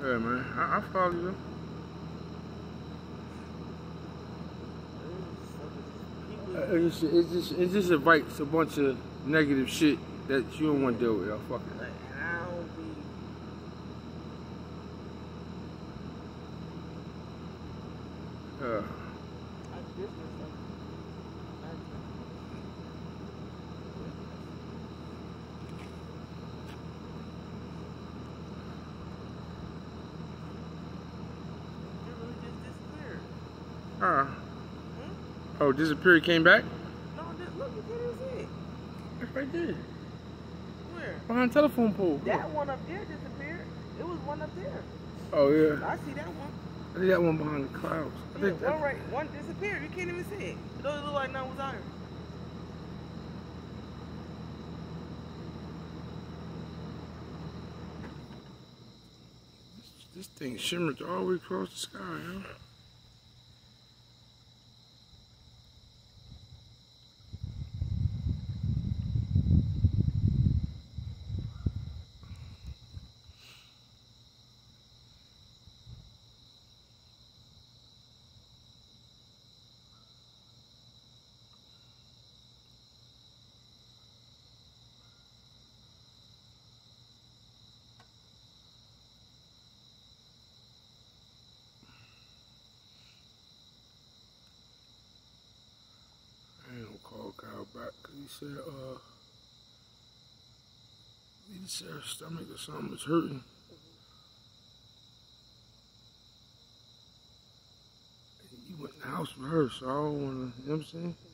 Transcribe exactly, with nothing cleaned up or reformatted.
Yeah, man. I, I follow you. It just, it just, it just invites a bunch of negative shit that you don't want to deal with. Y'all fucking. Like, and I don't be. Yeah. I just myself. You really just disappeared. Uh. Hmm? Oh, disappeared, came back? No, just look, you can't even see it. That's right there. Where? Behind the telephone pole. That one up there disappeared. It was one up there. Oh, yeah. I see that one. I think that one behind the clouds. I Yeah, think that... one right, one disappeared. You can't even see it. It doesn't look like none was out here. This thing shimmered all the way across the sky, huh? I ain't gonna call Kyle back because he said, uh, he said her stomach or something was hurting. He went in the house with her, so I don't wanna, you know what I'm saying?